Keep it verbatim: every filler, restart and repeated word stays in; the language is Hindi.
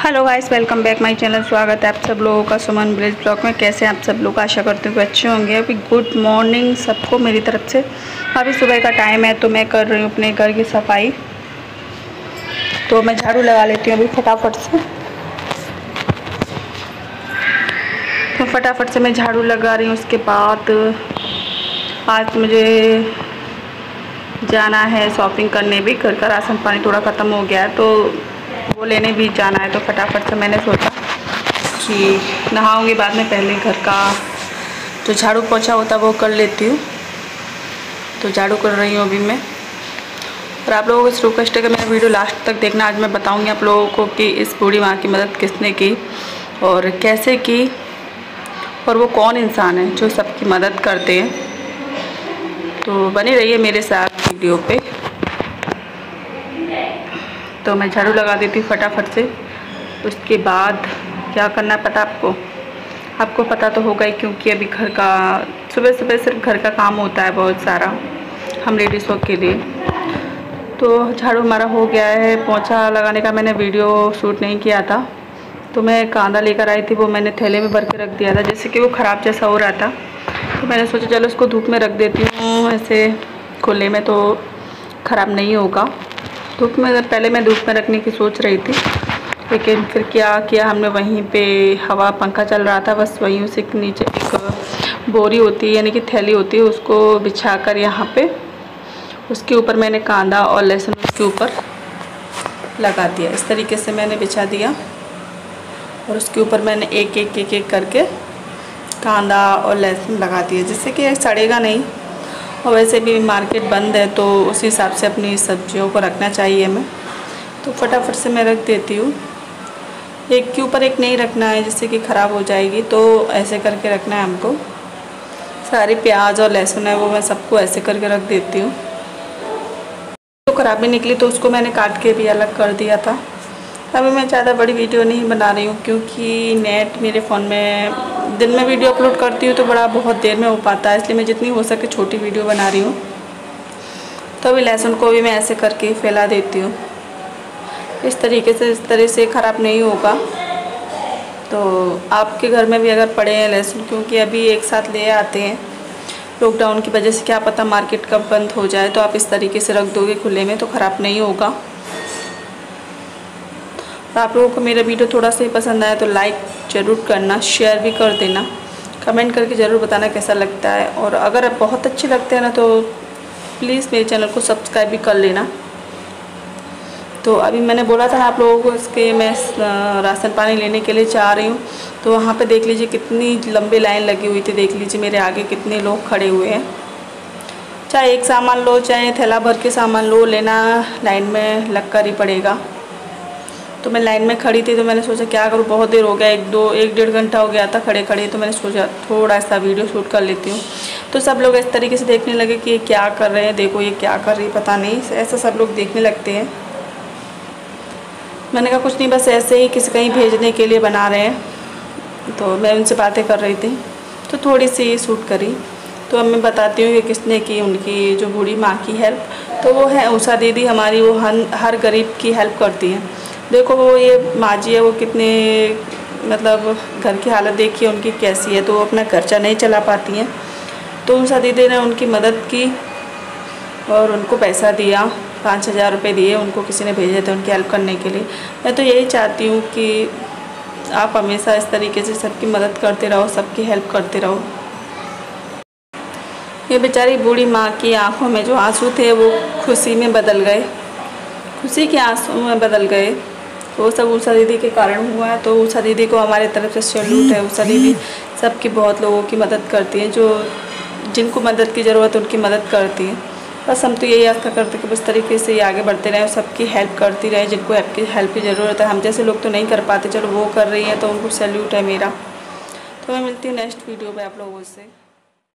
Hello guys, welcome back my channel. स्वागत है आप सब लोगों का सुमन विलेज ब्लॉग में। कैसे हैं आप सब लोग? आशा करती हूँ कि अच्छे होंगे। अभी गुड मॉर्निंग सबको मेरी तरफ से। अभी सुबह का टाइम है तो मैं कर रही हूँ अपने घर की सफाई। तो मैं झाड़ू लगा लेती हूँ अभी फटाफट से। तो फटाफट से मैं झाड़ू लगा रही हूँ। उसके बाद आज मुझे जाना है शॉपिंग करने भी। घर का राशन पानी थोड़ा ख़त्म हो गया है तो वो लेने भी जाना है। तो फटाफट से मैंने सोचा कि नहाऊंगी बाद में, पहले घर का जो झाड़ू पोछा होता है वो कर लेती हूँ। तो झाड़ू कर रही हूँ अभी मैं। और आप लोगों को इस रिक्वेस्ट है कि मेरा वीडियो लास्ट तक देखना। आज मैं बताऊँगी आप लोगों को कि इस बूढ़ी माँ की मदद किसने की और कैसे की, और वो कौन इंसान है जो सबकी मदद करते हैं। तो बनी रहिए मेरे साथ वीडियो पे। तो मैं झाड़ू लगा देती हूँ फटाफट से। उसके बाद क्या करना है पता आपको? आपको पता तो होगा ही, क्योंकि अभी घर का सुबह सुबह सिर्फ घर का काम होता है बहुत सारा हम लेडीज़ों के लिए। तो झाड़ू हमारा हो गया है। पोंछा लगाने का मैंने वीडियो शूट नहीं किया था। तो मैं कांदा लेकर आई थी, वो मैंने थैले में भर के रख दिया था, जैसे कि वो ख़राब जैसा हो रहा था। तो मैंने सोचा चलो उसको धूप में रख देती हूँ, ऐसे खुले में तो ख़राब नहीं होगा। धूप में पहले मैं धूप में रखने की सोच रही थी, लेकिन फिर क्या किया हमने, वहीं पे हवा पंखा चल रहा था, बस वहीं उसी के नीचे एक बोरी होती है यानी कि थैली होती है, उसको बिछाकर यहाँ पे उसके ऊपर मैंने कांदा और लहसुन उसके ऊपर लगा दिया। इस तरीके से मैंने बिछा दिया और उसके ऊपर मैंने एक एक एक एक करके कांदा और लहसुन लगा दिया, जिससे कि सड़ेगा नहीं। और वैसे भी मार्केट बंद है तो उस हिसाब से अपनी सब्जियों को रखना चाहिए हमें। तो फटाफट से मैं रख देती हूँ। एक के ऊपर एक नहीं रखना है जिससे कि ख़राब हो जाएगी, तो ऐसे करके रखना है हमको। सारी प्याज और लहसुन है वो मैं सबको ऐसे करके रख देती हूँ। तो ख़राबी निकली तो उसको मैंने काट के भी अलग कर दिया था। अभी मैं ज़्यादा बड़ी वीडियो नहीं बना रही हूँ, क्योंकि नेट मेरे फ़ोन में दिन में वीडियो अपलोड करती हूँ तो बड़ा बहुत देर में हो पाता है, इसलिए मैं जितनी हो सके छोटी वीडियो बना रही हूँ। तो अभी लहसुन को भी मैं ऐसे करके फैला देती हूँ इस तरीके से। इस तरह से ख़राब नहीं होगा। तो आपके घर में भी अगर पड़े हैं लहसुन, क्योंकि अभी एक साथ ले आते हैं लॉकडाउन की वजह से, क्या पता मार्केट कब बंद हो जाए, तो आप इस तरीके से रख दोगे खुले में तो ख़राब नहीं होगा। तो आप लोगों को मेरा वीडियो थोड़ा सा ही पसंद आया तो लाइक ज़रूर करना, शेयर भी कर देना, कमेंट करके ज़रूर बताना कैसा लगता है। और अगर आप बहुत अच्छे लगते हैं ना तो प्लीज़ मेरे चैनल को सब्सक्राइब भी कर लेना। तो अभी मैंने बोला था आप लोगों को इसके मैं राशन पानी लेने के लिए जा रही हूँ। तो वहाँ पे देख लीजिए कितनी लंबी लाइन लगी हुई थी। देख लीजिए मेरे आगे कितने लोग खड़े हुए हैं। चाहे एक सामान लो चाहे थैला भर के सामान लो, लेना लाइन में लग कर ही पड़ेगा। तो मैं लाइन में खड़ी थी तो मैंने सोचा क्या करूँ, बहुत देर हो गया, एक दो एक डेढ़ घंटा हो गया था खड़े खड़े। तो मैंने सोचा थोड़ा सा वीडियो शूट कर लेती हूँ। तो सब लोग इस तरीके से देखने लगे कि ये क्या कर रहे हैं, देखो ये क्या कर रही है, पता नहीं, ऐसा सब लोग देखने लगते हैं। मैंने कहा कुछ नहीं, बस ऐसे ही किसी कहीं भेजने के लिए बना रहे हैं। तो मैं उनसे बातें कर रही थी तो थोड़ी सी शूट करी। तो अब मैं बताती हूँ कि किसने की उनकी जो बूढ़ी माँ की हेल्प। तो वो है उषा दीदी हमारी, वो हर हर गरीब की हेल्प करती हैं। देखो वो ये माँ जी है, वो कितने मतलब घर की हालत देखिए उनकी कैसी है, तो वो अपना खर्चा नहीं चला पाती हैं। तो उषा दीदी ने उनकी मदद की और उनको पैसा दिया, पाँच हज़ार रुपये दिए उनको, किसी ने भेजे थे उनकी हेल्प करने के लिए। मैं तो यही चाहती हूँ कि आप हमेशा इस तरीके से सबकी मदद करते रहो, सबकी हेल्प करते रहो। ये बेचारी बूढ़ी माँ की आंखों में जो आंसू थे वो खुशी में बदल गए, खुशी के आंसू में बदल गए। तो वो सब उषा दीदी के कारण हुआ है। तो उषा दीदी को हमारे तरफ से सैल्यूट है। उषा दीदी सबकी बहुत लोगों की मदद करती हैं, जो जिनको मदद की ज़रूरत उनकी मदद करती हैं। बस हम तो यही आशा करते हैं कि इस तरीके से आगे बढ़ते रहें, सबकी हेल्प करती रहे, जिनको हेल्प की हेल्प की ज़रूरत है। हम जैसे लोग तो नहीं कर पाते, चलो वो कर रही हैं तो उनको सैल्यूट है मेरा। तो मैं मिलती हूँ नेक्स्ट वीडियो में आप लोगों से।